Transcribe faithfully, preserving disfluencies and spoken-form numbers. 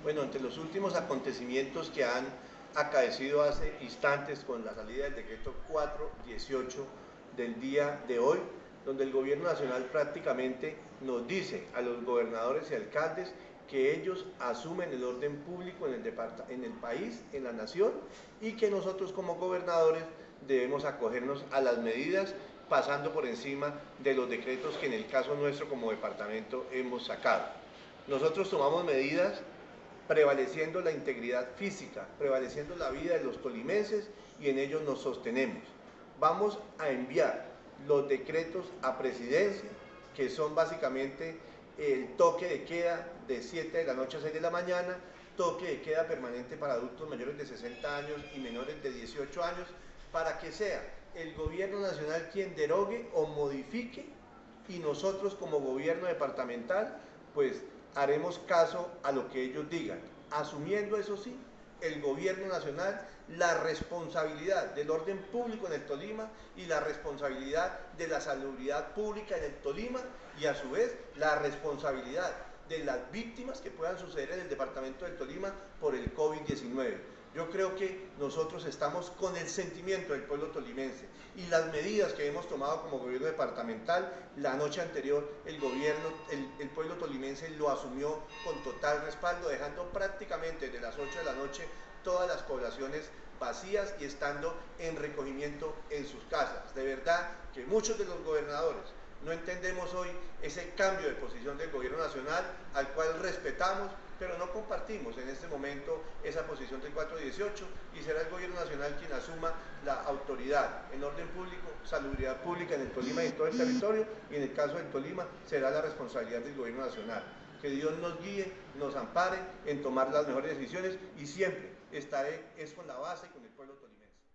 Bueno, entre los últimos acontecimientos que han acaecido hace instantes con la salida del decreto cuatrocientos dieciocho del día de hoy, donde el gobierno nacional prácticamente nos dice a los gobernadores y alcaldes que ellos asumen el orden público en el, en el país, en la nación, y que nosotros como gobernadores debemos acogernos a las medidas pasando por encima de los decretos que en el caso nuestro como departamento hemos sacado. Nosotros tomamos medidas prevaleciendo la integridad física, prevaleciendo la vida de los tolimenses, y en ello nos sostenemos. Vamos a enviar los decretos a presidencia, que son básicamente el toque de queda de siete de la noche a seis de la mañana, toque de queda permanente para adultos mayores de sesenta años y menores de dieciocho años, para que sea el gobierno nacional quien derogue o modifique, y nosotros como gobierno departamental pues haremos caso a lo que ellos digan, asumiendo, eso sí, el gobierno nacional la responsabilidad del orden público en el Tolima y la responsabilidad de la salubridad pública en el Tolima, y a su vez la responsabilidad de las víctimas que puedan suceder en el departamento del Tolima por el COVID diecinueve. Yo creo que nosotros estamos con el sentimiento del pueblo tolimense, y las medidas que hemos tomado como gobierno departamental, la noche anterior el gobierno, el, el pueblo tolimense lo asumió con total respaldo, dejando prácticamente desde las ocho de la noche todas las poblaciones vacías y estando en recogimiento en sus casas. De verdad que muchos de los gobernadores no entendemos hoy ese cambio de posición del gobierno nacional, al cual respetamos, pero no compartimos en este momento esa posición del cuatrocientos dieciocho, y será el gobierno nacional quien asuma la autoridad en orden público, salubridad pública en el Tolima y en todo el territorio, y en el caso del Tolima será la responsabilidad del gobierno nacional. Que Dios nos guíe, nos ampare en tomar las mejores decisiones, y siempre estaré es con la base y con el pueblo tolimense.